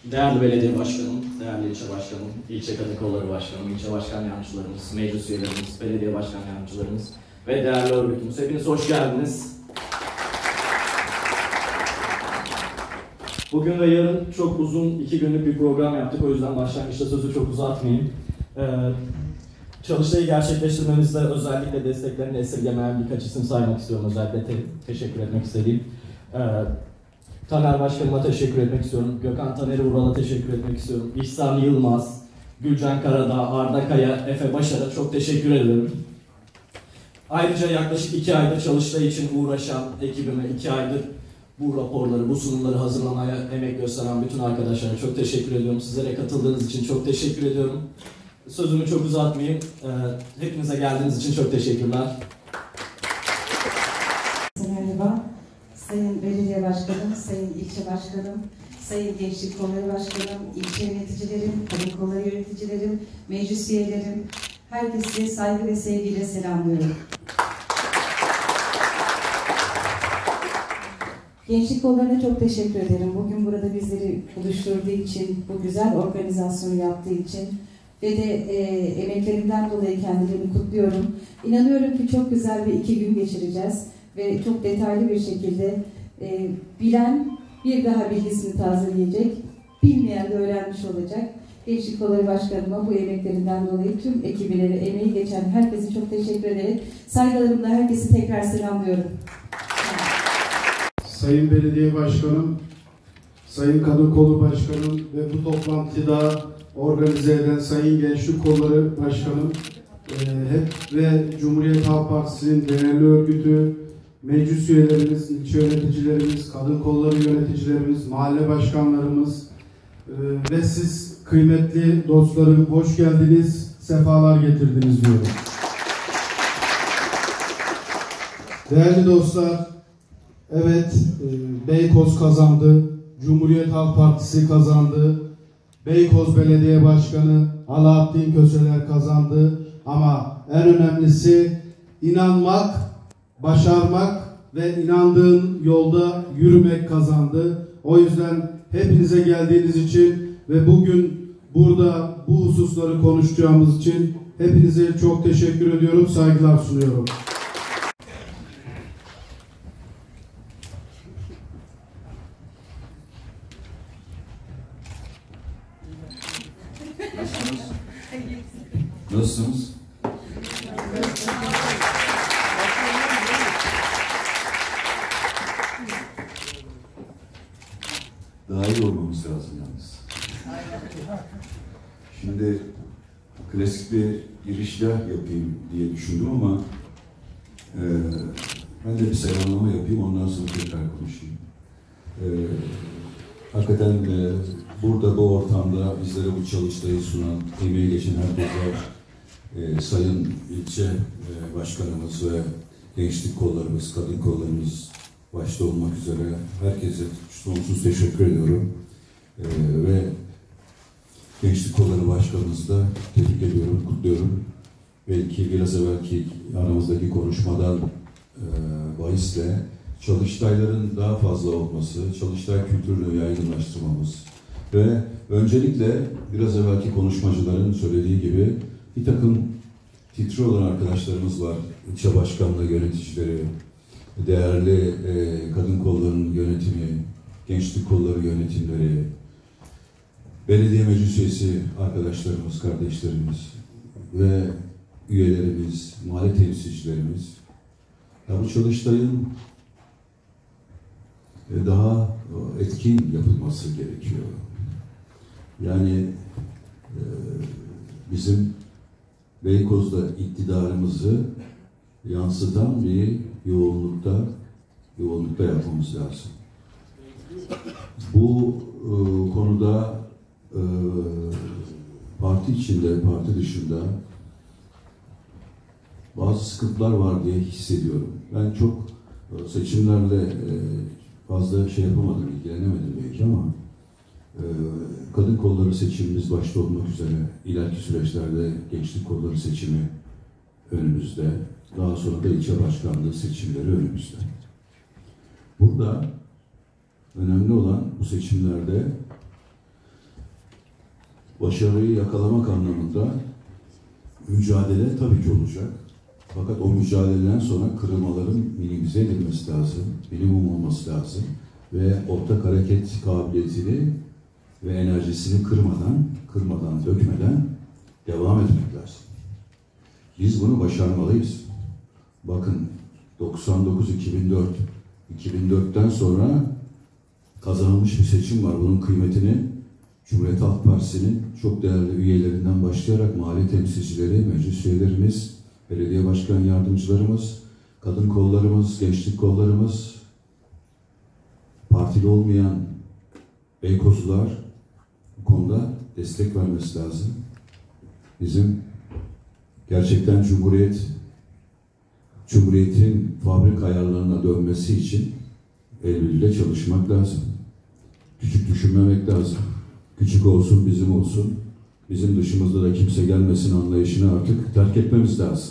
Değerli belediye başkanım, değerli ilçe başkanım, ilçe kadın kolları başkanım, ilçe başkan yardımcılarımız, meclis üyelerimiz, belediye başkan yardımcılarımız ve değerli örgütümüz. Hepiniz hoş geldiniz. Bugün ve yarın çok uzun 2 günlük bir program yaptık. O yüzden başlangıçta sözü çok uzatmayayım. Çalıştayı gerçekleştirmemizde özellikle desteklerini esirgemeyen birkaç isim saymak istiyorum. Özellikle teşekkür etmek istediğim. Taner Başkanıma teşekkür etmek istiyorum. Gökhan Taner'i Vural'a teşekkür etmek istiyorum. İhsan Yılmaz, Gülcan Karadağ, Arda Kaya, Efe Başar'a çok teşekkür ederim. Ayrıca yaklaşık 2 aydır Çalıştay için uğraşan ekibime, 2 aydır bu raporları, bu sunumları hazırlamaya emek gösteren bütün arkadaşlara çok teşekkür ediyorum. Sizlere katıldığınız için çok teşekkür ediyorum. Sözümü çok uzatmayayım. Hepinize geldiğiniz için çok teşekkürler. Merhaba. Sayın Belediye Başkanım, Sayın İlçe Başkanım, Sayın Gençlik Kolları Başkanım, ilçe yöneticilerim, kadın kolları yöneticilerim, meclis üyelerim, herkese saygı ve sevgiyle selamlıyorum. Gençlik kollarına çok teşekkür ederim. Bugün burada bizleri buluşturduğu için, bu güzel organizasyonu yaptığı için ve de emeklerinden dolayı kendilerini kutluyorum. İnanıyorum ki çok güzel bir 2 gün geçireceğiz ve çok detaylı bir şekilde bilen bir daha bilgisini tazeleyecek, bilmeyen de öğrenmiş olacak. Gençlik Kolları Başkanıma bu emeklerinden dolayı tüm ekibine emeği geçen herkese çok teşekkür ederek saygılarımla herkesi tekrar selamlıyorum. Sayın Belediye Başkanım, Sayın Kadın Kolu Başkanım ve bu toplantıda organize eden Sayın Gençlik Kolları Başkanım ve Cumhuriyet Halk Partisi'nin değerli örgütü, meclis üyelerimiz, ilçe yöneticilerimiz, kadın kolları yöneticilerimiz, mahalle başkanlarımız ve siz kıymetli dostlarım hoş geldiniz, sefalar getirdiniz diyorum. Değerli dostlar, evet, Beykoz kazandı, Cumhuriyet Halk Partisi kazandı, Beykoz Belediye Başkanı Alaaddin Köseler kazandı ama en önemlisi inanmak, başarmak ve inandığın yolda yürümek kazandı. O yüzden hepinize geldiğiniz için ve bugün burada bu hususları konuşacağımız için hepinize çok teşekkür ediyorum, saygılar sunuyorum. Nasılsınız? Daha iyi olmamız lazım yalnız. Şimdi klasik bir girişler yapayım diye düşündüm ama ben de bir selamlama yapayım, ondan sonra tekrar konuşayım. Hakikaten burada bu ortamda bizlere bu çalıştayı sunan, emeği geçen herkese Sayın İlçe Başkanımız ve gençlik kollarımız, kadın kollarımız başta olmak üzere herkese sonsuz teşekkür ediyorum. Ve Gençlik Kolları Başkanımızı da tebrik ediyorum, kutluyorum. Belki biraz evvelki aramızdaki konuşmadan bahisle çalıştayların daha fazla olması, çalıştay kültürünü yaygınlaştırmamız ve öncelikle biraz evvelki konuşmacıların söylediği gibi bir takım titri olan arkadaşlarımız var. İlçe başkanlığı yöneticileri, değerli kadın kollarının yönetimi, gençlik kolları yönetimleri, belediye meclis üyesi arkadaşlarımız, kardeşlerimiz ve üyelerimiz, mahalle temsilcilerimiz. Ya bu çalıştayın daha etkin yapılması gerekiyor. Yani bizim Beykoz'da iktidarımızı yansıtan bir yoğunlukta yapmamız lazım. Bu konuda parti içinde, parti dışında bazı sıkıntılar var diye hissediyorum. Ben çok seçimlerle fazla şey yapamadım, ilgilenemedim belki ama kadın kolları seçimimiz başta olmak üzere ileriki süreçlerde gençlik kolları seçimi önümüzde. Daha sonra da ilçe başkanlığı seçimleri önümüzde. Burada önemli olan bu seçimlerde başarıyı yakalamak anlamında mücadele tabii ki olacak. Fakat o mücadeleden sonra kırılmaların minimize edilmesi lazım, minimum olması lazım ve ortak hareket kabiliyetini ve enerjisini kırmadan, dökmeden devam etmek lazım. Biz bunu başarmalıyız. Bakın 99-2004, 2004'ten sonra kazanılmış bir seçim var. Bunun kıymetini Cumhuriyet Halk Partisi'nin çok değerli üyelerinden başlayarak mahalle temsilcileri, meclis üyelerimiz, belediye başkan yardımcılarımız, kadın kollarımız, gençlik kollarımız, partili olmayan beykozlular bu konuda destek vermesi lazım. Bizim gerçekten Cumhuriyet'in fabrika ayarlarına dönmesi için el birliğiyle çalışmak lazım. Küçük düşünmemek lazım. Küçük olsun, bizim olsun. Bizim dışımızda da kimse gelmesin anlayışını artık terk etmemiz lazım.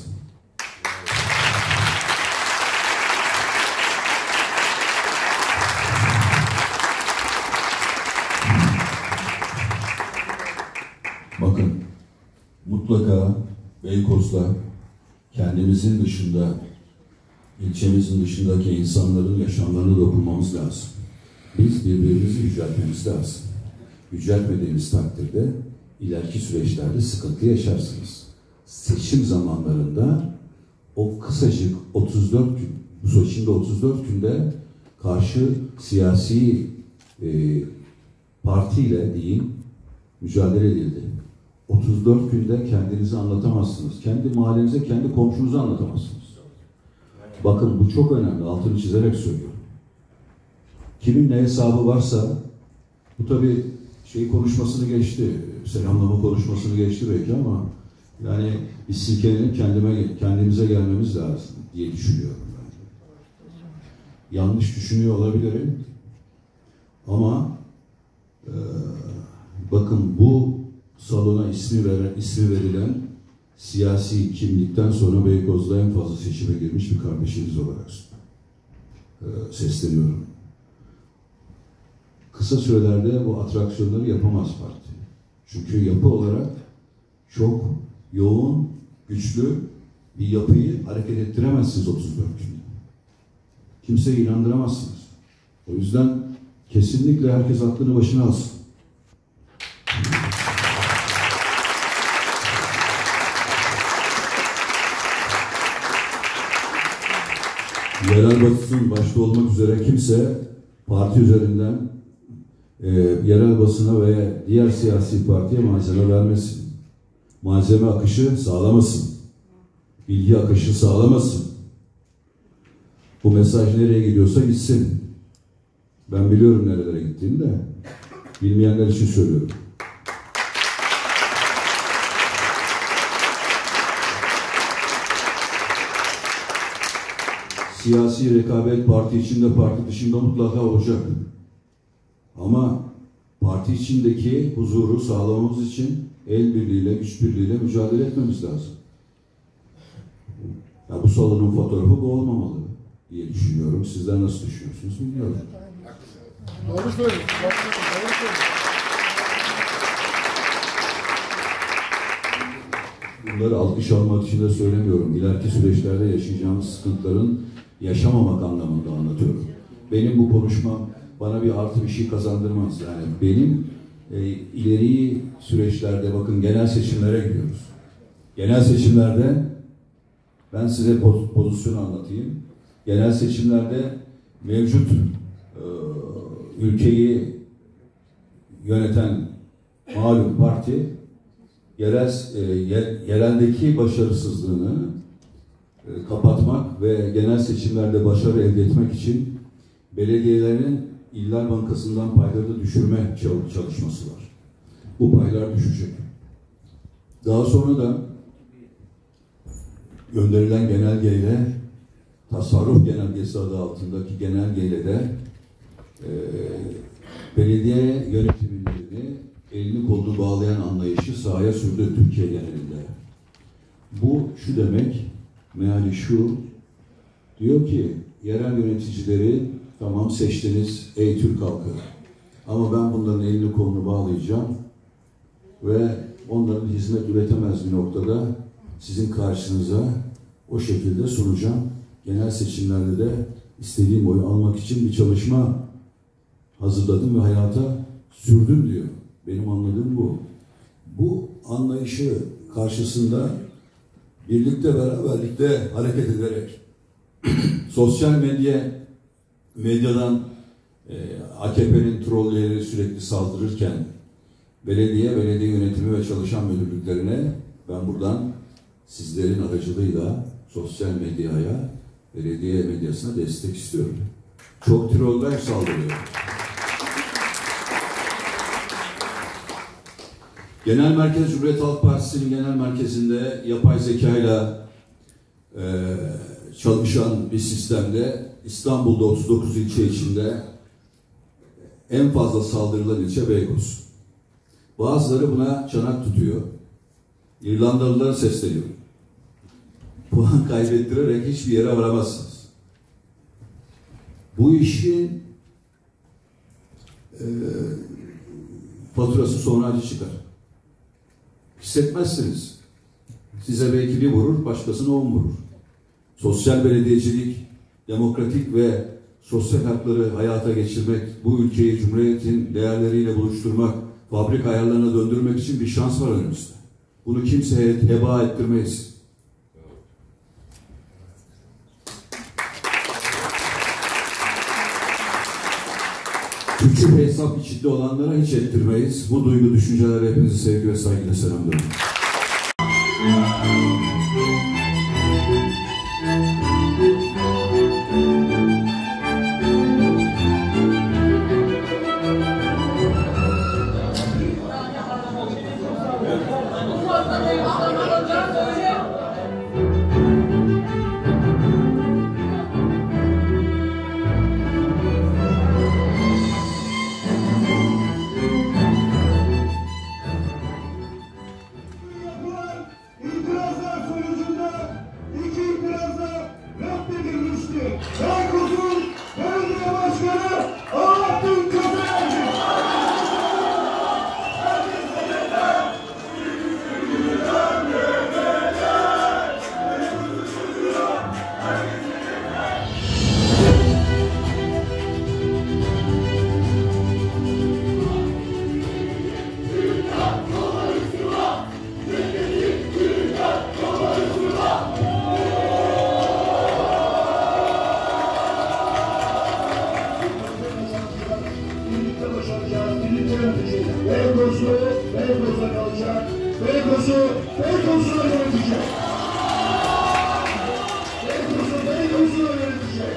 Bakın, mutlaka Beykoz'da kendimizin dışında, ilçemizin dışındaki insanların yaşamlarına dokunmamız lazım. Biz birbirimizi yüceltmemiz lazım. Yüceltmediğimiz takdirde ileriki süreçlerde sıkıntı yaşarsınız. Seçim zamanlarında o kısacık 34 gün, bu seçimde 34 günde karşı siyasi partiyle diyeyim mücadele edildi. 34 günde kendinizi anlatamazsınız. Kendi mahallenize, kendi komşunuzu anlatamazsınız. Bakın bu çok önemli. Altını çizerek söylüyorum. Kimin ne hesabı varsa, bu tabii konuşmasını geçti, selamlama konuşmasını geçti belki ama yani biz silkelenip kendimize gelmemiz lazım diye düşünüyorum ben. Yanlış düşünüyor olabilirim ama bakın bu salona ismi verilen siyasi kimlikten sonra Beykoz'da en fazla seçime girmiş bir kardeşimiz olarak sesleniyorum. Kısa sürelerde bu atraksiyonları yapamaz parti. Çünkü yapı olarak çok yoğun, güçlü bir yapıyı hareket ettiremezsiniz 34 günde. Kimseyi inandıramazsınız. O yüzden kesinlikle herkes aklını başına alsın. Yerel basın başta olmak üzere kimse parti üzerinden yerel basına ve diğer siyasi partiye malzeme vermesin. Malzeme akışı sağlamasın. Bilgi akışı sağlamasın. Bu mesaj nereye gidiyorsa gitsin. Ben biliyorum nerelere gittiğini de. Bilmeyenler için söylüyorum. Siyasi rekabet parti içinde, parti dışında mutlaka olacak. Ama parti içindeki huzuru sağlamamız için el birliğiyle, güç birliğiyle mücadele etmemiz lazım. Ya bu salonun fotoğrafı bu olmamalı diye düşünüyorum. Sizler nasıl düşünüyorsunuz bilmiyorum. Doğru söylüyorsun. Bunları alkış almak için de söylemiyorum. İleriki süreçlerde yaşayacağımız sıkıntıların yaşamamak anlamında anlatıyorum. Benim bu konuşmam bana bir artı bir şey kazandırmaz. Yani benim ileri süreçlerde bakın genel seçimlere gidiyoruz. Genel seçimlerde ben size pozisyonu anlatayım. Genel seçimlerde mevcut ülkeyi yöneten malum parti yereldeki başarısızlığını kapatmak ve genel seçimlerde başarı elde etmek için belediyelerin İller Bankası'ndan payları düşürme çalışması var. Bu paylar düşecek. Daha sonra da gönderilen genelgeyle tasarruf genelgesi adı altındaki genelgeyle de belediye yönetimlerini elini kolunu bağlayan anlayışı sahaya sürdü Türkiye genelinde. Bu şu demek, meali şu, diyor ki yerel yöneticileri tamam seçtiniz ey Türk halkı ama ben bunların elini kolunu bağlayacağım. ve onların hizmet üretemez bir noktada sizin karşınıza o şekilde sunacağım. Genel seçimlerde de istediğim oyu almak için bir çalışma hazırladım ve hayata sürdüm diyor. Benim anladığım bu. Bu anlayışı karşısında birlikte, beraberlikte hareket ederek sosyal medyadan AKP'nin trolleri sürekli saldırırken belediye yönetimi ve çalışan müdürlüklerine ben buradan sizlerin aracılığıyla sosyal medyaya, belediye medyasına destek istiyorum. Çok troller saldırıyor. Genel Merkez Cumhuriyet Halk Partisi'nin genel merkezinde yapay zekayla çalışan bir sistemde İstanbul'da 39 ilçe içinde en fazla saldırılan ilçe Beykoz. Bazıları buna çanak tutuyor. İrlandalılara sesleniyor. Puan kaybettirerek hiçbir yere varamazsınız. Bu işin faturası sonra acı çıkar. Hissetmezsiniz. Size belki bir vurur, başkasına 10 vurur. Sosyal belediyecilik, demokratik ve sosyal hakları hayata geçirmek, bu ülkeyi Cumhuriyet'in değerleriyle buluşturmak, fabrika ayarlarına döndürmek için bir şans var önümüzde. Bunu kimseye heba ettirmeyiz. Küçük hesap içinde olanlara hiç ettirmeyiz. Bu duygu düşüncelerle hepinizi sevgi ve saygıyla selamlıyorum. Beykoz'a kalacak. Beykoz'a yönetecek. Beykoz'a yönetecek.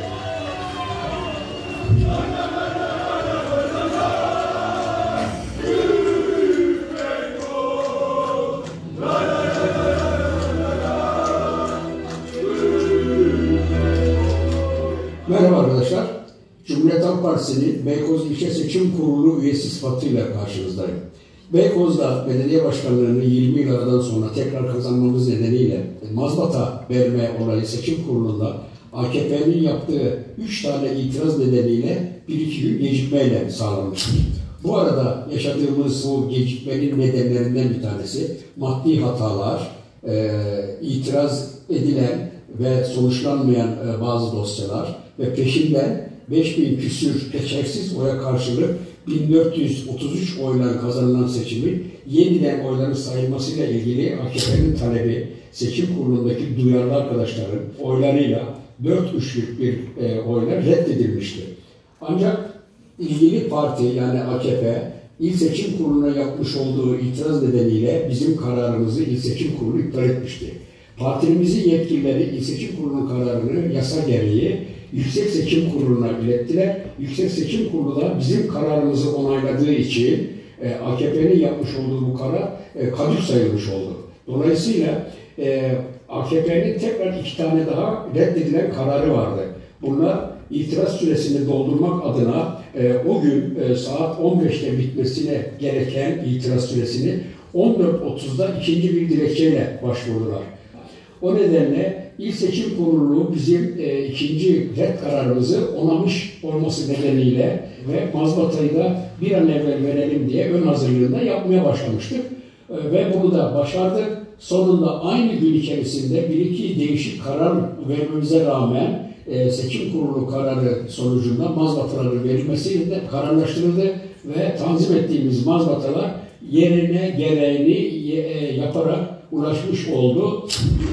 Merhaba arkadaşlar. Cumhuriyet Halk Partisi'nin Beykoz İlçe Seçim Kurulu üyesi sıfatıyla karşınızdayım. Beykoz'da belediye başkanlığını 20 yıl aradan sonra tekrar kazanmamız nedeniyle mazbata verme olayı seçim kurulunda AKP'nin yaptığı 3 tane itiraz nedeniyle 1-2 gün gecikmeyle sağlanmıştır. Bu arada yaşadığımız bu gecikmenin nedenlerinden bir tanesi maddi hatalar, itiraz edilen ve sonuçlanmayan bazı dosyalar ve peşinden 5000 küsür geçersiz oya karşılık 1433 oyla kazanılan seçimi yeniden oyların sayılmasıyla ilgili AKP'nin talebi seçim kurulundaki duyarlı arkadaşların oylarıyla 4-3'lük bir oyla reddedilmişti. Ancak ilgili parti yani AKP İl Seçim Kurulu'na yapmış olduğu itiraz nedeniyle bizim kararımızı İl Seçim Kurulu iptal etmişti. Partimizin yetkilileri İl Seçim Kurulu'nun kararını yasa gereği Yüksek Seçim Kurulu'na ilettiler. Yüksek Seçim Kurulu da bizim kararımızı onayladığı için AKP'nin yapmış olduğu bu karar kadük sayılmış oldu. Dolayısıyla AKP'nin tekrar 2 tane daha reddedilen kararı vardı. Bunlar itiraz süresini doldurmak adına o gün saat 15'te bitmesine gereken itiraz süresini 14.30'da ikinci bir dilekçeyle başvurdular. O nedenle İl Seçim Kurulu bizim ikinci red kararımızı onamış olması nedeniyle ve mazbatayı da bir an evvel verelim diye ön hazırlığında yapmaya başlamıştık. Ve bunu da başardık. Sonunda aynı gün içerisinde bir iki değişik karar vermemize rağmen seçim kurulu kararı sonucunda mazbataların verilmesiyle de kararlaştırıldı ve tanzim ettiğimiz mazbatalar yerine gereğini yaparak ulaşmış oldu.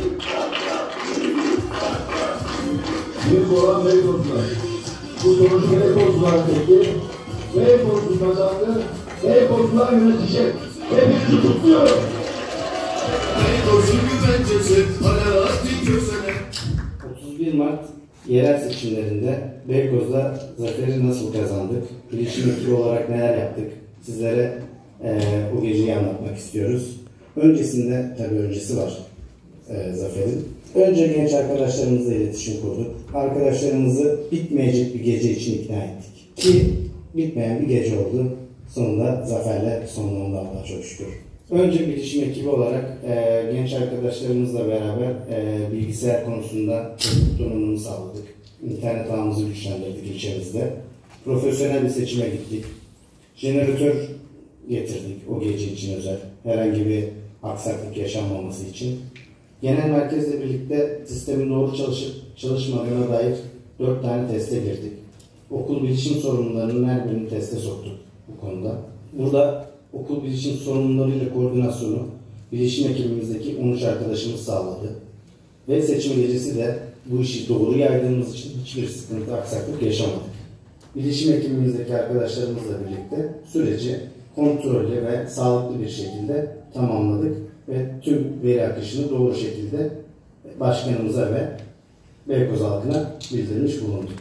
Bir olan Beykozlar. Bu sonuç Beykozlar peki. Beykozlu kazandı. Beykozlar yönetecek. Hepinizi kutluyorum. Beykoz'un güvencesi, Alaaddin Köse'ne. 31 Mart yerel seçimlerinde Beykoz'da zaferi nasıl kazandık? Bilişim ekibi olarak neler yaptık? Sizlere bu geceyi anlatmak istiyoruz. Öncesinde, tabii öncesi var zaferin. Önce genç arkadaşlarımızla iletişim kurduk. Arkadaşlarımızı bitmeyecek bir gece için ikna ettik. Ki bitmeyen bir gece oldu. Sonunda zaferle sonlandı Allah'a çok şükür. Önce bilişim ekibi olarak genç arkadaşlarımızla beraber bilgisayar konusunda donanımını sağladık. İnternet ağımızı güçlendirdik ilçemizde. Profesyonel bir seçime gittik. Jeneratör getirdik o gece için özel. Herhangi bir aksaklık yaşanmaması için. Genel merkezle birlikte sistemin doğru çalışıp çalışmadığına dair 4 tane teste girdik. Okul bilişim sorunlarının her birini teste soktuk bu konuda. Burada okul bilişim sorunlarıyla koordinasyonu bilişim ekibimizdeki 13 arkadaşımız sağladı. Ve seçim gecesi de bu işi doğru yaydığımız için hiçbir sıkıntı, aksaklık yaşamadık. Bilişim ekibimizdeki arkadaşlarımızla birlikte süreci kontrollü ve sağlıklı bir şekilde tamamladık ve tüm veri akışını doğru şekilde başkanımıza ve Beykoz halkına bildirmiş bulunduk.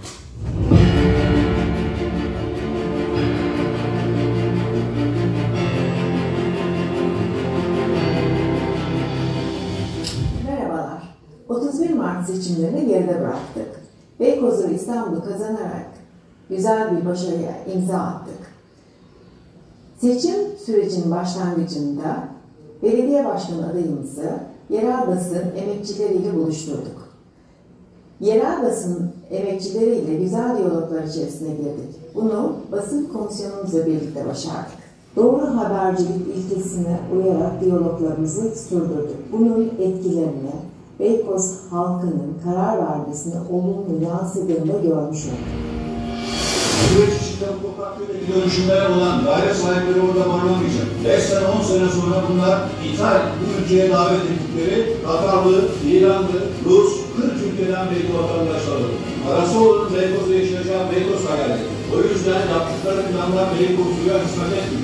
Merhabalar. 31 Mart seçimlerini geride bıraktık. Beykoz ve İstanbul'u kazanarak güzel bir başarıya imza attık. Seçim sürecinin başlangıcında belediye başkanı adayımızı yerel basın emekçileriyle buluşturduk. Yerel basın emekçileriyle güzel diyaloglar içerisine girdik. Bunu basın komisyonumuzla birlikte başardık. Doğru habercilik ilkesine uyarak diyaloglarımızı sürdürdük. Bunun etkilerini Beykoz halkının karar vermesine olumlu yansıdığını görmüş olduk. Süreç içinde bu topraklardaki dönüşümler olan daire sahipleri orada barınamayacak. 5 sene 10 sene sonra bunlar ithal bu ülkeye davet ettikleri Katarlı, İranlı, Rus, 40 ülkeden belki vatandaşları. Parası olanın Beykoz'da yaşayacağı Beykoz hayali. O yüzden yaptıkları planlar Beykoz'luya hizmet etmiyor.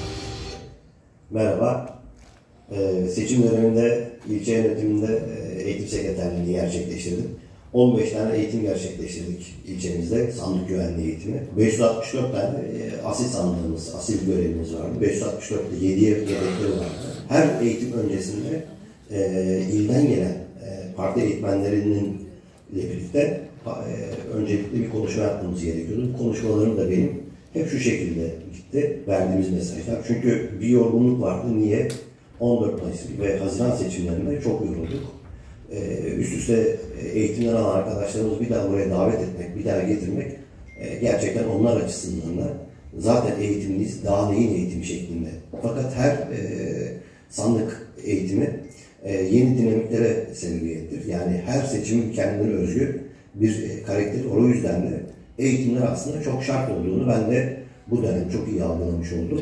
Merhaba. Seçim döneminde ilçe yönetiminde eğitim sekreterliğini gerçekleştirdim. 15 tane eğitim gerçekleştirdik ilçemizde, sandık güvenliği eğitimi. 564 tane asil sandığımız, asil görevimiz vardı. 564'te 7 yedekleri vardı. Her eğitim öncesinde ilden gelen parti eğitmenlerinin birlikte öncelikle bir konuşma yapmamız gerekiyordu. Bu konuşmalarım da benim hep şu şekilde gitti, verdiğimiz mesajlar. Çünkü bir yorgunluk vardı. Niye? 14 Mayıs ve Haziran seçimlerinde çok yorulduk. Üst üste eğitimden alan arkadaşlarımızı bir daha buraya davet etmek, bir daha getirmek gerçekten onlar açısından da zaten eğitimliyiz, daha neyin eğitimi şeklinde. Fakat her sandık eğitimi yeni dinamiklere sebebiyettir. Yani her seçimin kendine özgü bir karakteri. O yüzden de eğitimler aslında çok şart olduğunu ben de bu dönem çok iyi algılamış oldum.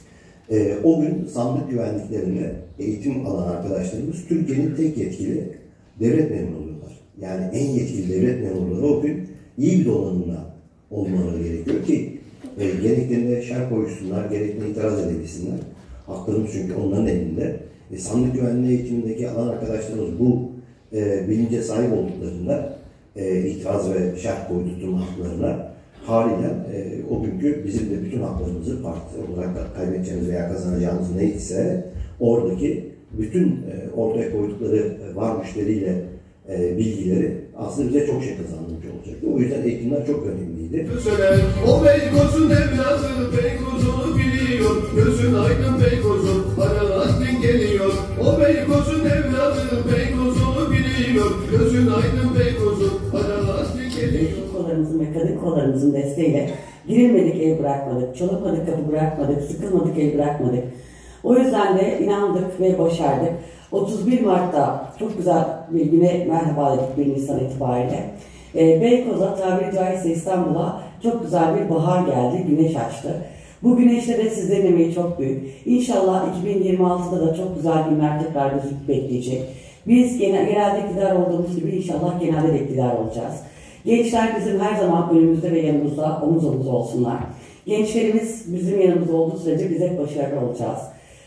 O gün sandık güvenliklerinde eğitim alan arkadaşlarımız Türkiye'nin tek yetkili devlet memuru oluyorlar. Yani en yetkili devlet memurları o gün iyi bir donanımla olmaları gerekiyor ki gereklerinde şer koysunlar, gereklerine itiraz edebilsinler. Haklarımız çünkü onların elinde. Sandık güvenliği eğitimindeki alan arkadaşlarımız bu bilince sahip olduklarında itiraz ve şer koydurtma haklarına haliyle o günkü bizim de bütün haklarımızı parti olarak kaybedeceğimiz veya kazanacağımız neyse oradaki bütün ortaya koydukları var müşteriyle bilgileri aslında bize çok şey kazandırmış olacaktı. O yüzden eğitimler çok önemliydi. O Beykoz'un evladı, Beykoz'unu biliyor. Gözün aydın Beykoz'un, Alaaddin geliyor. O Beykoz'un evladı, Beykoz'unu biliyor. Gözün aydın Beykoz'un, Alaaddin geliyor. Kollarımızın ve kadın kollarımızın desteğiyle girilmedik ev bırakmadık, çolamadık kapı bırakmadık, sıkılmadık ev bırakmadık. O yüzden de inandık ve başardık. 31 Mart'ta çok güzel bir güne merhaba dedik 1 Nisan itibariyle. Beykoz'a, tabiri caizse İstanbul'a çok güzel bir bahar geldi, güneş açtı. Bu güneşte de sizlerin emeği çok büyük. İnşallah 2026'da da çok güzel günler tekrar bizi bekleyecek. Biz genelde iktidar olduğumuz gibi inşallah genelde de iktidar olacağız. Gençler bizim her zaman önümüzde ve yanımızda omuz omuz olsunlar. Gençlerimiz bizim yanımızda olduğu sürece biz hep başarılı olacağız.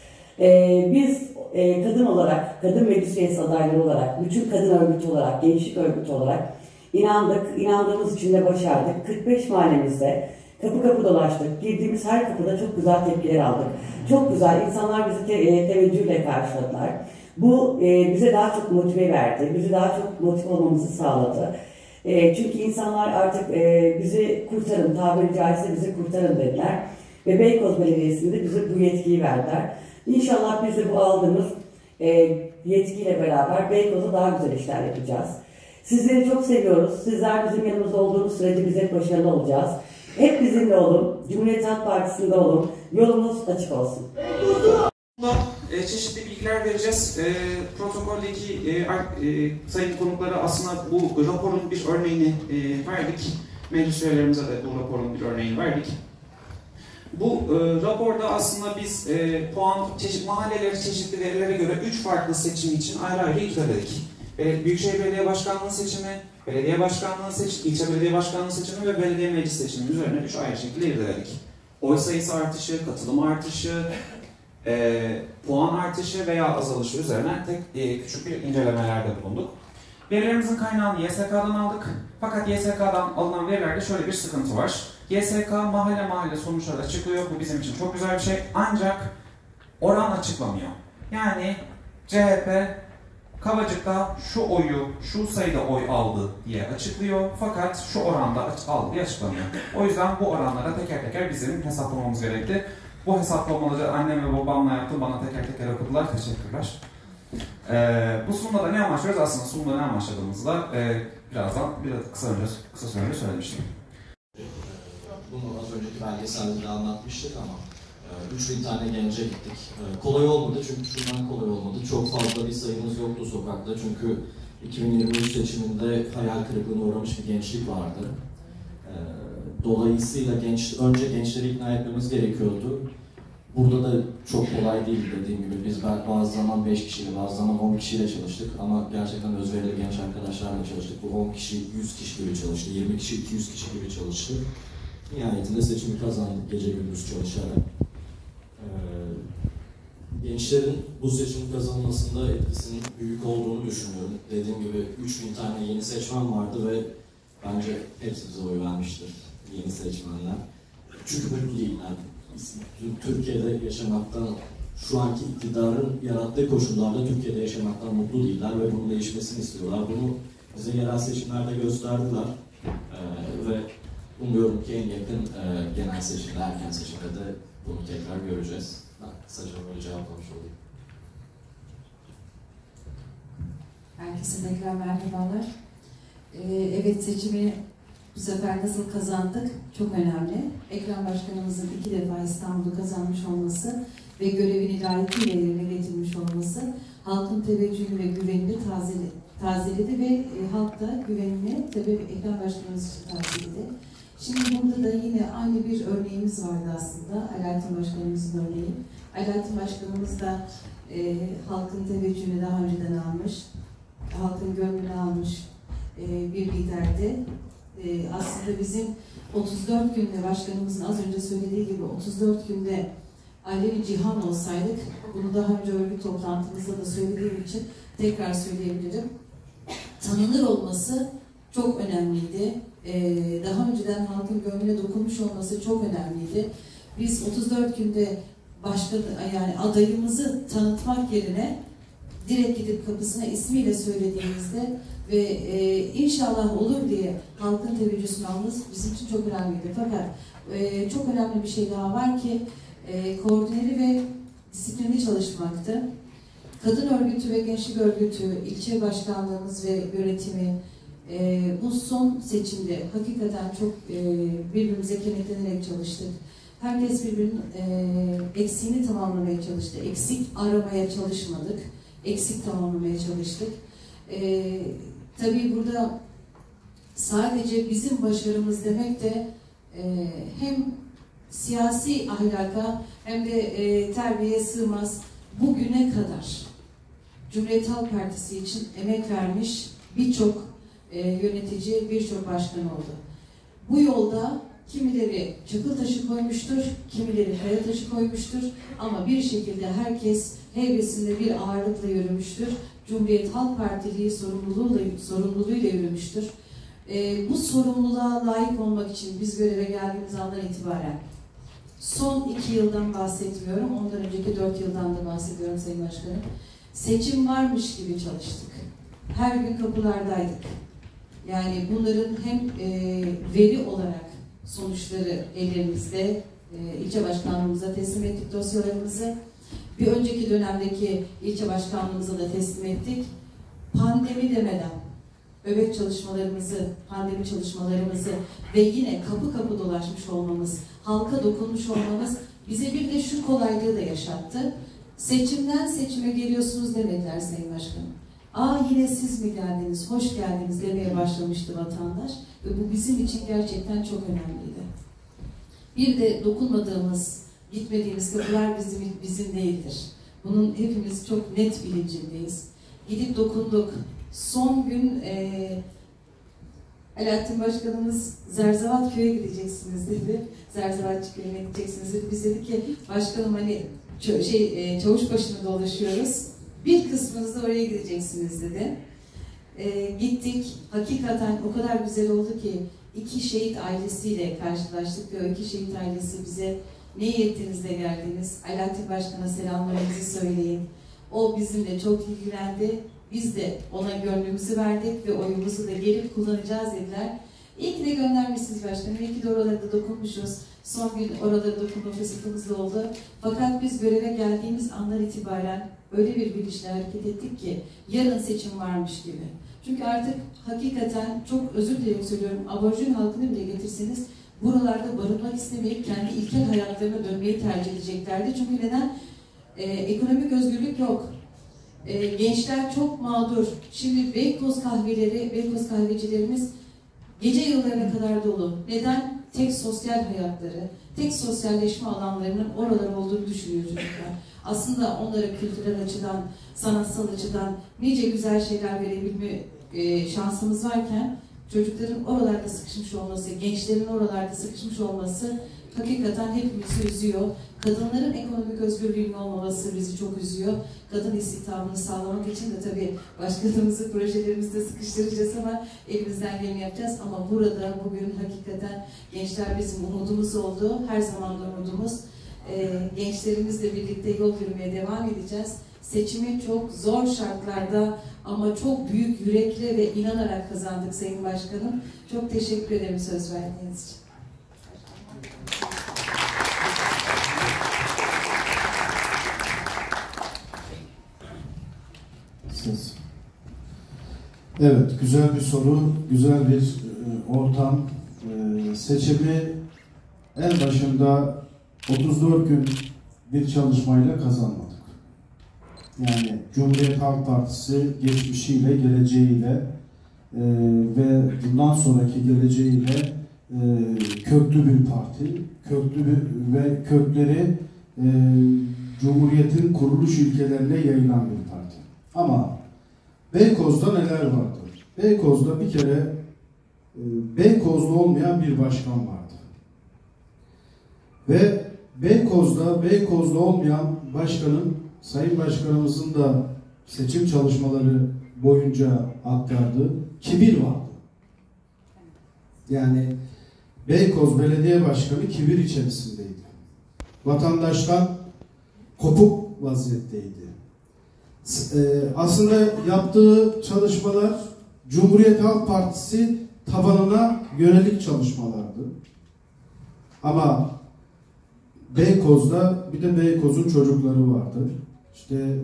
Biz kadın olarak, kadın meclis üyesi adayları olarak, bütün kadın örgütü olarak, gençlik örgütü olarak inandık, inandığımız için de başardık. 45 mahallemizde kapı kapı dolaştık. Girdiğimiz her kapıda çok güzel tepkiler aldık. Çok güzel, insanlar bizi teveccühle karşıladılar. Bu bize daha çok motive verdi, bizi daha çok motive olmamızı sağladı. Çünkü insanlar artık bizi kurtarın, tabiri caizse bizi kurtarın dediler. Ve Beykoz Belediyesi'nde bize bu yetkiyi verdiler. İnşallah biz de bu aldığımız yetkiyle beraber Beykoz'da daha güzel işler yapacağız. Sizleri çok seviyoruz. Sizler bizim yanımızda olduğunuz sürece biz hep başarılı olacağız. Hep bizimle olun. Cumhuriyet Halk Partisi'nde olun. Yolumuz açık olsun. Çeşitli bilgiler vereceğiz. Protokoldeki sayın konuklara aslında bu raporun bir örneğini verdik. Meclis üyelerimize de bu raporun bir örneğini verdik. Bu raporda aslında biz mahalleleri çeşitli verilere göre 3 farklı seçim için ayrı ayrı irdeledik. Büyükşehir Belediye Başkanlığı seçimi, belediye başkanlığı seçimi, ilçe belediye başkanlığı seçimi ve belediye meclis seçimi üzerine 3 ayrı şekilde irdeledik. Oy sayısı artışı, katılım artışı, puan artışı veya azalışı üzerine küçük bir incelemelerde bulunduk. Verilerimizin kaynağını YSK'dan aldık. Fakat YSK'dan alınan verilerde şöyle bir sıkıntı var. YSK mahalle mahalle sonuçları açıklıyor. Bu bizim için çok güzel bir şey. Ancak oran açıklamıyor. Yani CHP Kavacık'ta şu oyu, şu sayıda oy aldı diye açıklıyor. Fakat şu oranda aldı diye açıklamıyor. O yüzden bu oranlara teker teker bizim hesaplamamız gerekti. Bu hesaplamaları annem ve babamla yaptım. Bana teker teker okudular. Teşekkürler. Bu sunumda da ne amaçlıyoruz? Aslında sunumda ne amaçladığımızda birazdan kısa sürede söylemiştim. Bunu az önceki belgeselde de anlatmıştık ama 3000 tane gence gittik. Kolay olmadı çünkü şundan kolay olmadı. Çok fazla bir sayımız yoktu sokakta çünkü 2023 seçiminde hayal kırıklığına uğramış bir gençlik vardı. Dolayısıyla önce gençleri ikna etmemiz gerekiyordu. Burada da çok kolay değil dediğim gibi. Biz bazı zaman 5 kişiyle, bazı zaman 10 kişiyle çalıştık ama gerçekten özverili genç arkadaşlarla çalıştık. Bu 10 kişi 100 kişi gibi çalıştı, 20 kişi 200 kişi gibi çalıştı. Nihayetinde seçimi kazandık gece gündüz çalışarak. Gençlerin bu seçimin kazanmasında etkisinin büyük olduğunu düşünüyorum. Dediğim gibi 3000 tane yeni seçmen vardı ve bence hepsi bize oy vermiştir, yeni seçmenler. Çünkü mutlu değiller. Türkiye'de yaşamaktan, şu anki iktidarın yarattığı koşullarda Türkiye'de yaşamaktan mutlu değiller ve bunun değişmesini istiyorlar. Bunu bize yerel seçimlerde gösterdiler ve umuyorum ki en yakın genel seçimde, erken seçimde de bunu tekrar göreceğiz. Ben kısaca böyle cevaplamış olayım. Herkese tekrar merhabalar. Evet, seçimi bu sefer nasıl kazandık çok önemli. Ekrem Başkanımızın 2 defa İstanbul'u kazanmış olması ve görevini layıkıyla yerine getirmiş olması halkın teveccühünü ve güvenini tazeledi ve halk da güvenini tabii Ekrem Başkanımız için tazeledi. Şimdi burada da yine aynı bir örneğimiz vardı aslında. Alaaddin Başkanımızın örneği. Alaaddin Başkanımız da halkın teveccühünü daha önceden almış, halkın gönlünü almış bir liderdi. Aslında bizim 34 günde, başkanımızın az önce söylediği gibi 34 günde alemi cihan olsaydık, bunu daha önce örgüt toplantımızda da söylediğim için tekrar söyleyebilirim. Tanınır olması çok önemliydi. Daha önceden halkın gönlüne dokunmuş olması çok önemliydi. Biz 34 günde yani adayımızı tanıtmak yerine direkt gidip kapısına ismiyle söylediğimizde ve inşallah olur diye halkın teveccühünü almamız bizim için çok önemliydi. Fakat çok önemli bir şey daha var ki koordineli ve disiplinli çalışmaktı. Kadın örgütü ve gençlik örgütü, ilçe başkanlığımız ve yönetimi bu son seçimde hakikaten çok birbirimize kenetlenerek çalıştık. Herkes birbirinin eksiğini tamamlamaya çalıştı. Eksik aramaya çalışmadık. Eksik tamamlamaya çalıştık. Tabii burada sadece bizim başarımız demek de hem siyasi ahlaka hem de terbiyeye sığmaz. Bugüne kadar Cumhuriyet Halk Partisi için emek vermiş birçok yönetici, birçok başkan oldu. Bu yolda kimileri çakıl taşı koymuştur, kimileri kaya taşı koymuştur ama bir şekilde herkes heybesinde bir ağırlıkla yürümüştür. Cumhuriyet Halk Partiliği sorumluluğuyla yürümüştür. Bu sorumluluğa layık olmak için biz göreve geldiğimiz andan itibaren son 2 yıldan bahsetmiyorum, ondan önceki 4 yıldan da bahsediyorum Sayın Başkanım. Seçim varmış gibi çalıştık. Her gün kapılardaydık. Yani bunların hem veri olarak sonuçları ellerimizde, ilçe başkanlığımıza teslim ettik dosyalarımızı. Bir önceki dönemdeki ilçe başkanlığımıza da teslim ettik. Pandemi demeden öbek çalışmalarımızı, pandemi çalışmalarımızı ve yine kapı kapı dolaşmış olmamız, halka dokunmuş olmamız bize bir de şu kolaylığı da yaşattı. Seçimden seçime geliyorsunuz demediler Sayın Başkanım. Aa yine siz mi geldiniz, hoş geldiniz demeye başlamıştı vatandaş ve bu bizim için gerçekten çok önemliydi. Bir de dokunmadığımız, gitmediğimiz kapılar bizim değildir. Bunun hepimiz çok net bilincindeyiz. Gidip dokunduk. Son gün Alaaddin Başkanımız Zerzavat köy'e gideceksiniz dedi. Zerzavatçı köyüne gideceksiniz dedi. Biz dedik ki başkanım hani Çavuşbaşı'nda dolaşıyoruz. Bir kısmınız da oraya gideceksiniz dedi. Gittik. Hakikaten o kadar güzel oldu ki 2 şehit ailesiyle karşılaştık ve o 2 şehit ailesi bize ne yettinizle geldiniz? Alaaddin Başkan'a selamlarınızı söyleyin. O bizimle çok ilgilendi. Biz de ona gönlümüzü verdik ve oyumuzu da gelip kullanacağız dediler. İyi ki de göndermişsiniz başkanım. İyi ki de oralarda dokunmuşuz. Son gün oralarda dokunma fırsatımız da oldu. Fakat biz göreve geldiğimiz andan itibaren öyle bir bilinçle hareket ettik ki yarın seçim varmış gibi. Çünkü artık hakikaten çok özür dilerim söylüyorum. Aborjin halkını bile getirseniz buralarda barınmak istemeyip kendi ilkel hayatlarına dönmeyi tercih edeceklerdi. Çünkü neden? Ekonomik özgürlük yok. Gençler çok mağdur. Şimdi Beykoz kahveleri, Beykoz kahvecilerimiz gece yıllarına kadar dolu. Neden? Tek sosyal hayatları, tek sosyalleşme alanlarının oralar olduğunu düşünüyor çocuklar. Aslında onlara kültürel açıdan, sanatsal açıdan nice güzel şeyler verebilme şansımız varken çocukların oralarda sıkışmış olması, gençlerin oralarda sıkışmış olması hakikaten hepimizi üzüyor. Kadınların ekonomik özgürlüğünün olmaması bizi çok üzüyor. Kadın istihdamını sağlamak için de tabii başkanımızı projelerimizde sıkıştıracağız ama elimizden geleni yapacağız. Ama burada bugün hakikaten gençler bizim umudumuz oldu. Her zaman da umudumuz. Gençlerimizle birlikte yol yürümeye devam edeceğiz. Seçimi çok zor şartlarda ama çok büyük yürekle ve inanarak kazandık Sayın Başkanım. Çok teşekkür ederim söz verdiğiniz için. Evet, güzel bir soru, güzel bir ortam. Seçimi en başında 34 gün bir çalışmayla kazanmadık. Yani Cumhuriyet Halk Partisi geçmişiyle, geleceğiyle ve bundan sonraki geleceğiyle köklü bir parti, ve kökleri Cumhuriyet'in kuruluş ilkelerine yayılan bir parti. Ama Beykoz'da neler vardı? Beykoz'da bir kere Beykoz'da olmayan bir başkan vardı. Ve Beykoz'da olmayan başkanın, Sayın Başkanımızın da seçim çalışmaları boyunca aktardığı kibir vardı. Yani Beykoz Belediye Başkanı kibir içerisindeydi. Vatandaştan kopuk vaziyetteydi. Aslında yaptığı çalışmalar Cumhuriyet Halk Partisi tabanına yönelik çalışmalardı. Ama Beykoz'da bir de Beykoz'un çocukları vardı. İşte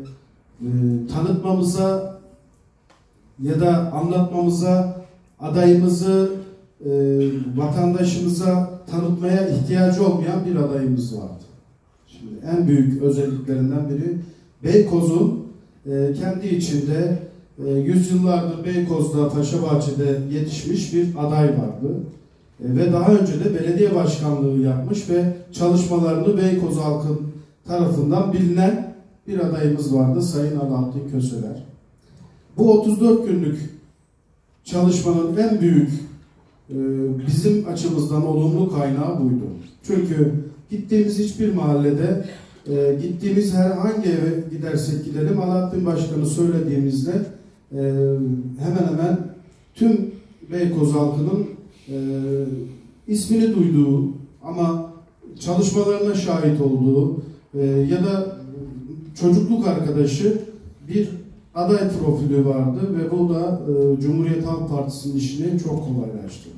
tanıtmamıza ya da anlatmamıza adayımızı vatandaşımıza tanıtmaya ihtiyacı olmayan bir adayımız vardı. Şimdi en büyük özelliklerinden biri Beykoz'un kendi içinde yüzyıllardır Beykoz'da, Paşabahçe'de yetişmiş bir aday vardı. Ve daha önce de belediye başkanlığı yapmış ve çalışmalarını Beykoz halkın tarafından bilinen bir adayımız vardı, Sayın Alaaddin Köseler. Bu 34 günlük çalışmanın en büyük bizim açımızdan olumlu kaynağı buydu. Çünkü gittiğimiz hiçbir mahallede, gittiğimiz herhangi eve gidersek gidelim, Alaaddin Başkan'ı söylediğimizde hemen hemen tüm Beykoz halkının ismini duyduğu ama çalışmalarına şahit olduğu ya da çocukluk arkadaşı bir aday profili vardı ve bu da Cumhuriyet Halk Partisi'nin işini çok kolaylaştırdı.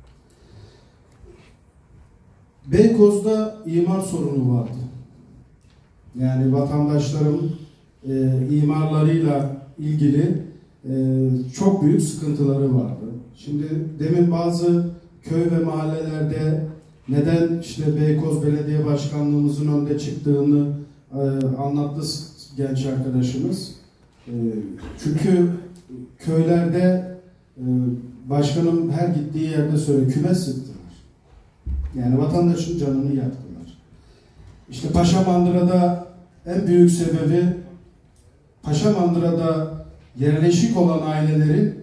Beykoz'da imar sorunu vardı. Yani vatandaşların imarlarıyla ilgili çok büyük sıkıntıları vardı. Şimdi demin bazı köy ve mahallelerde neden işte Beykoz Belediye Başkanlığımızın önde çıktığını anlattı genç arkadaşımız. Çünkü köylerde başkanım her gittiği yerde söylüyor, kümes sıktılar. Yani vatandaşın canını yaktılar. İşte Paşamandıra'da en büyük sebebi Paşamandıra'da yerleşik olan ailelerin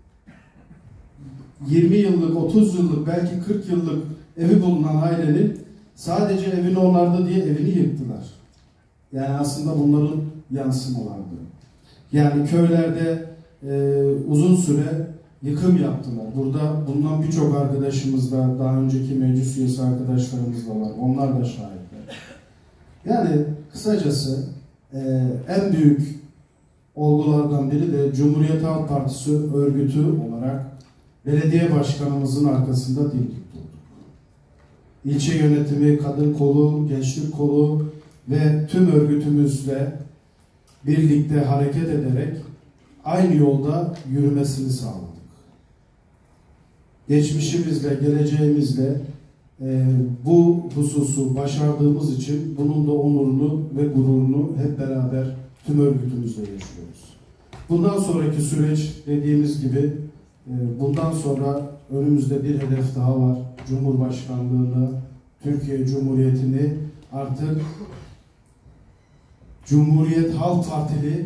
20 yıllık, 30 yıllık, belki 40 yıllık evi bulunan ailenin sadece evini onardı diye evini yıktılar. Yani aslında bunların yansımalardı. Yani köylerde uzun süre yıkım yaptılar. Burada bulunan birçok arkadaşımız da, daha önceki meclis üyesi arkadaşlarımız da var. Onlar da şahitler. Yani kısacası en büyük olgulardan biri de Cumhuriyet Halk Partisi örgütü olarak belediye başkanımızın arkasında dik tuttuk. İlçe yönetimi, kadın kolu, gençlik kolu ve tüm örgütümüzle birlikte hareket ederek aynı yolda yürümesini sağladık. Geçmişimizle, geleceğimizle bu hususu başardığımız için bunun da onurunu ve gururunu hep beraber tüm örgütümüzle yaşıyoruz. Bundan sonraki süreç dediğimiz gibi bundan sonra önümüzde bir hedef daha var. Cumhurbaşkanlığını, Türkiye Cumhuriyeti'ni artık Cumhuriyet Halk Partili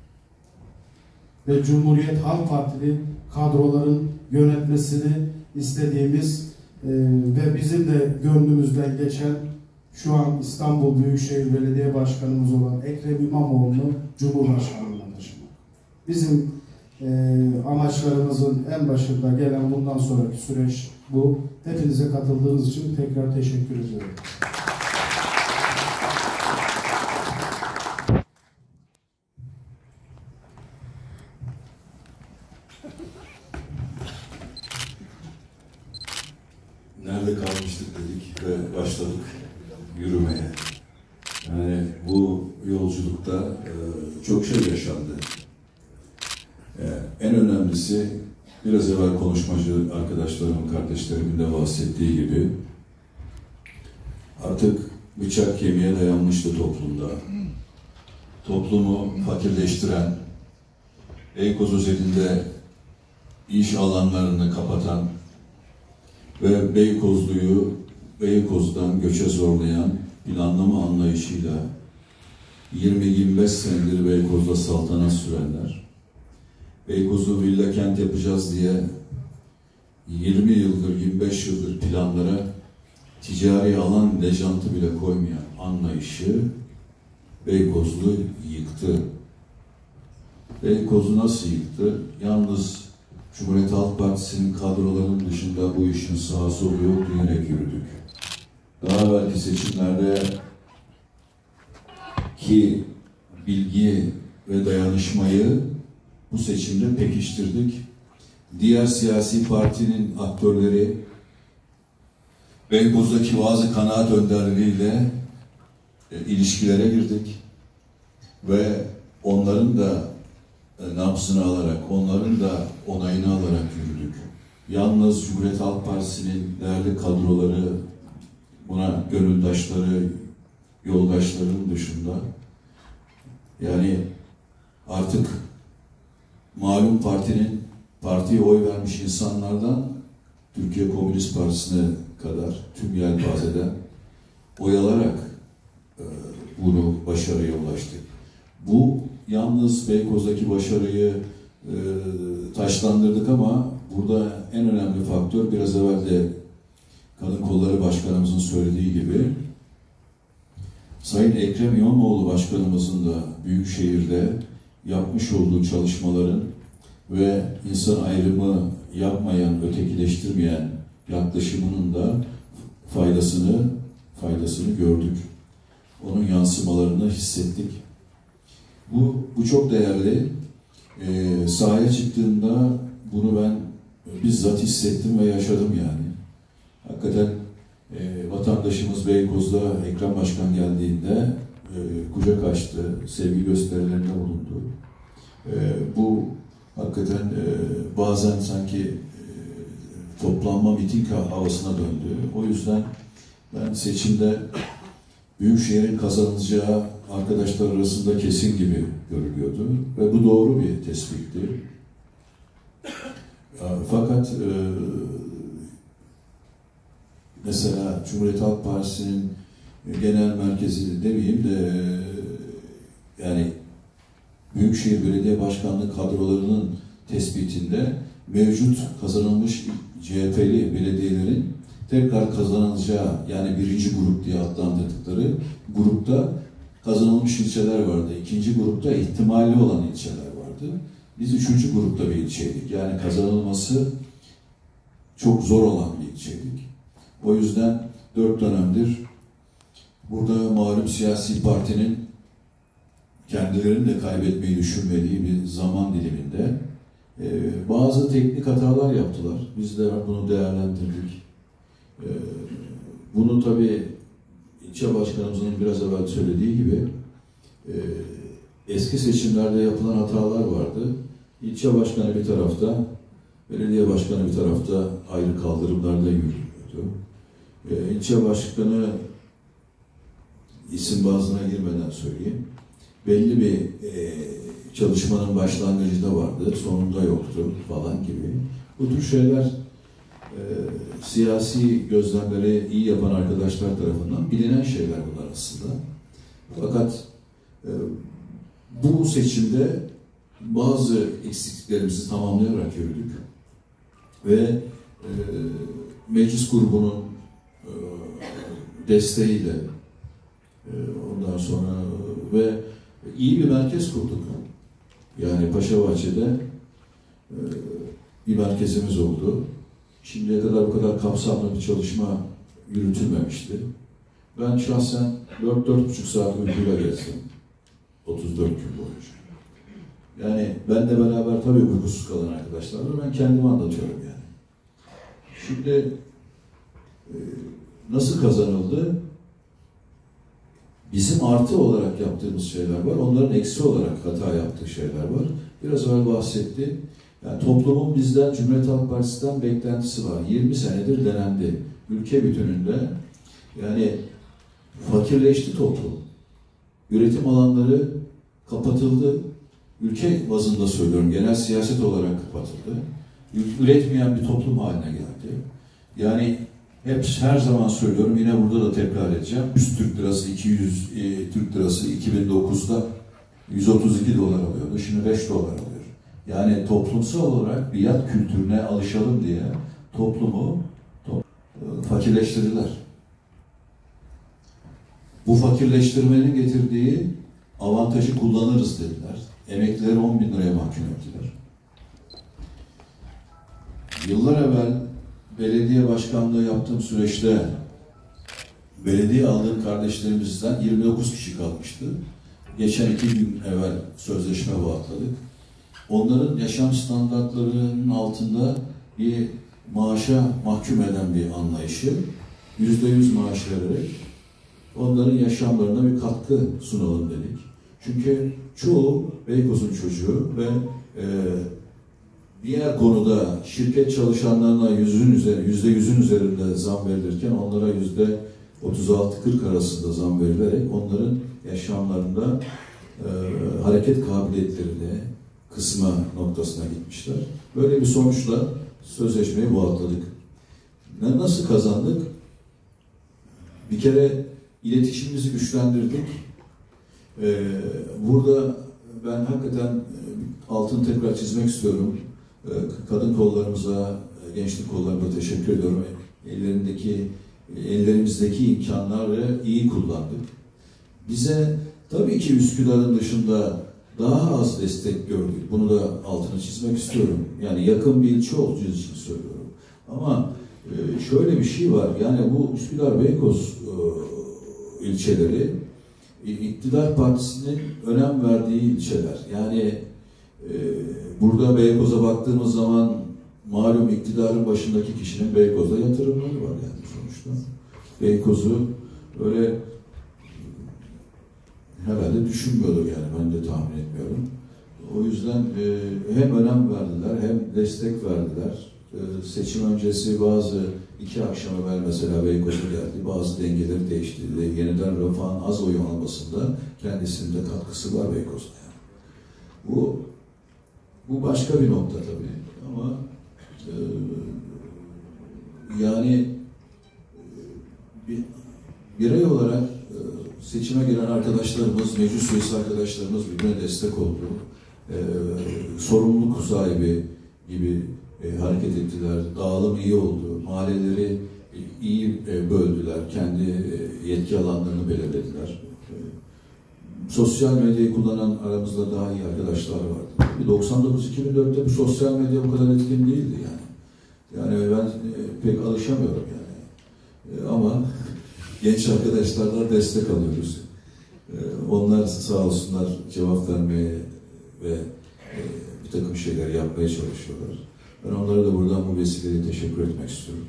ve Cumhuriyet Halk Partili kadroların yönetmesini istediğimiz ve bizim de gönlümüzden geçen şu an İstanbul Büyükşehir Belediye Başkanımız olan Ekrem İmamoğlu'nu Cumhurbaşkanlığına taşımak. Bizim amaçlarımızın en başında gelen bundan sonraki süreç bu. Hepinize katıldığınız için tekrar teşekkür ediyorum. Nerede kalmıştık dedik ve başladık yürümeye. Yani bu yolculukta çok şey yaşandı. En önemlisi biraz evvel konuşmacı arkadaşlarımın, kardeşlerimin de bahsettiği gibi artık bıçak kemiğe dayanmıştı toplumda. Toplumu fakirleştiren, Beykoz özelinde iş alanlarını kapatan ve Beykozlu'yu Beykoz'dan göçe zorlayan planlama anlayışıyla 20-25 senedir Beykoz'da saltanat sürenler, Beykoz'u villa kent yapacağız diye 20 yıldır, 25 yıldır planlara ticari alan lejantı bile koymayan anlayışı Beykoz'u yıktı. Beykoz'u nasıl yıktı? Yalnız Cumhuriyet Halk Partisi'nin kadrolarının dışında bu işin sağa solu yok diyerek yürüdük. Daha belki seçimlerde ki bilgi ve dayanışmayı bu seçimde pekiştirdik. Diğer siyasi partinin aktörleri Beykoz'daki bazı kanaat önderleriyle ilişkilere girdik ve onların da nabzını alarak, onların da onayını alarak yürüdük. yalnız Cumhuriyet Halk Partisi'nin değerli kadroları, buna gönüldaşları, yoldaşlarının dışında, yani artık malum partiye oy vermiş insanlardan Türkiye Komünist Partisi'ne kadar tüm yelpazeden oy alarak bunu başarıya ulaştık. Bu yalnız Beykoz'daki başarıyı taşlandırdık ama burada en önemli faktör, biraz evvel de Kadın Kolları Başkanımızın söylediği gibi, Sayın Ekrem İmamoğlu Başkanımızın da Büyükşehir'de yapmış olduğu çalışmaların ve insan ayrımı yapmayan, ötekileştirmeyen yaklaşımının da faydasını gördük. Onun yansımalarını hissettik. Bu çok değerli. Sahaya çıktığımda bunu ben bizzat hissettim ve yaşadım yani. Hakikaten vatandaşımız Beykoz'da Ekrem Başkan geldiğinde kucak açtı, sevgi gösterilerinde bulundu. Bu hakikaten bazen sanki toplanma miting havasına döndü. O yüzden ben seçimde Büyükşehir'in kazanacağı arkadaşlar arasında kesin gibi görülüyordu. Ve bu doğru bir tespitti. Fakat mesela Cumhuriyet Halk Partisi'nin genel merkezi demeyeyim de yani Büyükşehir Belediye Başkanlığı kadrolarının tespitinde mevcut kazanılmış CHP'li belediyelerin tekrar kazanılacağı, yani birinci grup diye adlandırdıkları grupta kazanılmış ilçeler vardı. İkinci grupta ihtimali olan ilçeler vardı. Biz üçüncü grupta bir ilçeydik. Yani kazanılması çok zor olan bir ilçeydik. O yüzden 4 dönemdir burada malum siyasi partinin kendilerini de kaybetmeyi düşünmediği bir zaman diliminde bazı teknik hatalar yaptılar. Biz de bunu değerlendirdik. Bunu tabii ilçe başkanımızın biraz evvel söylediği gibi eski seçimlerde yapılan hatalar vardı. İlçe başkanı bir tarafta, belediye başkanı bir tarafta ayrı kaldırımlarda yürüyordu. İlçe başkanı, isim bazına girmeden söyleyeyim, belli bir çalışmanın başlangıcında vardı, sonunda yoktu falan gibi. Bu tür şeyler siyasi gözlemleri iyi yapan arkadaşlar tarafından bilinen şeyler bunlar aslında. Fakat bu seçimde bazı eksikliklerimizi tamamlayarak yürüdük. Ve meclis grubunun desteğiyle ondan sonra ve iyi bir merkez kurduk. Yani Paşabahçe'de bir merkezimiz oldu. Şimdiye kadar bu kadar kapsamlı bir çalışma yürütülmemişti. Ben şahsen 4-4,5 saat uykuyla gezdim. 34 gün boyunca. Yani benle beraber tabii uykusuz kalan arkadaşlar var. Ben kendimi anlatıyorum yani. Şimdi nasıl kazanıldı? Bizim artı olarak yaptığımız şeyler var. Onların eksi olarak hata yaptığı şeyler var. Biraz evvel bahsetti. Yani toplumun bizden, Cumhuriyet Halk Partisi'den beklentisi var. 20 senedir denendi. Ülke bütününde yani fakirleşti toplum. Üretim alanları kapatıldı. Ülke bazında söylüyorum, genel siyaset olarak kapatıldı. Üretmeyen bir toplum haline geldi. Yani hep her zaman söylüyorum, yine burada da tekrar edeceğim. 100 Türk lirası, 200 Türk lirası 2009'da 132 dolar alıyordu. Şimdi 5 dolar alıyor. Yani toplumsal olarak biat kültürüne alışalım diye toplumu fakirleştirdiler. Bu fakirleştirmenin getirdiği avantajı kullanırız dediler. Emeklileri 10.000 liraya mahkum ettiler. Yıllar evvel belediye başkanlığı yaptığım süreçte belediye aldığım kardeşlerimizden 29 kişi kalmıştı. Geçen 2 gün evvel sözleşme bağladık. Onların yaşam standartlarının altında bir maaşa mahkum eden bir anlayışı, %100 maaş vererek onların yaşamlarına bir katkı sunalım dedik. Çünkü çoğu Beykoz'un çocuğu ve diğer konuda şirket çalışanlarına %100'ün üzerinde zam verilirken onlara %36-40 arasında zam verilerek onların yaşamlarında hareket kabiliyetlerini kısma noktasına gitmişler. Böyle bir sonuçla sözleşmeyi boğazladık. Nasıl kazandık? Bir kere iletişimimizi güçlendirdik. Burada ben hakikaten altını tekrar çizmek istiyorum. Kadın kollarımıza, gençlik kollarımıza teşekkür ediyorum. Ellerimizdeki imkanları iyi kullandık. Bize tabii ki Üsküdar'ın dışında daha az destek gördük. Bunu da altını çizmek istiyorum. Yani yakın bir ilçe olduğu için söylüyorum. Ama şöyle bir şey var. Yani bu Üsküdar Beykoz ilçeleri iktidar partisinin önem verdiği ilçeler. Yani burada Beykoz'a baktığımız zaman malum iktidarın başındaki kişinin Beykoz'da yatırımları var yani sonuçta. Beykoz'u öyle herhalde düşünmüyordur yani, ben de tahmin etmiyorum. O yüzden hem önem verdiler hem destek verdiler. Seçim öncesi bazı 2 akşam evvel mesela Beykoz'a geldi. Bazı dengeleri değiştirdi. Yeniden Refah'ın az oy almasında kendisinin de katkısı var Beykoz'da yani. Bu başka bir nokta tabii ama yani birey olarak seçime giren arkadaşlarımız, meclis üyesi arkadaşlarımız birbirine destek oldu. Sorumluluk sahibi gibi hareket ettiler. Dağılım iyi oldu. Mahalleleri iyi böldüler. Kendi yetki alanlarını belirlediler. Sosyal medyayı kullanan aramızda daha iyi arkadaşlar vardı. 99-2004'te bu sosyal medya bu kadar etkin değildi yani. Yani ben pek alışamıyorum yani. Ama genç arkadaşlardan destek alıyoruz. Onlar sağ olsunlar cevap vermeye ve bir takım şeyler yapmaya çalışıyorlar. Ben onlara da buradan bu vesileyle teşekkür etmek istiyorum.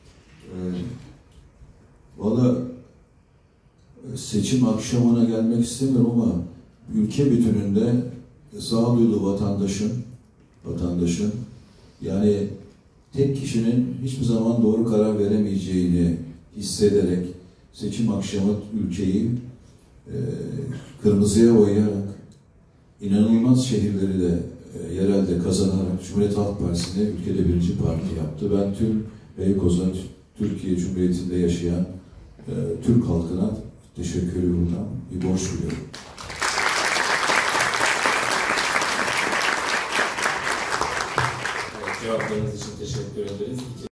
Valla seçim akşamına gelmek istemiyorum ama ülke bütününde sağduyulu vatandaşın yani tek kişinin hiçbir zaman doğru karar veremeyeceğini hissederek seçim akşamı ülkeyi kırmızıya boyayarak inanılmaz şehirleri de yerelde kazanarak Cumhuriyet Halk Partisi'ni ülkede birinci parti yaptı. Ben tüm Beykoz'a, Türkiye Cumhuriyeti'nde yaşayan Türk halkına teşekkürü buradan bir borç biliyorum. Cevaplarınız için teşekkür ederiz.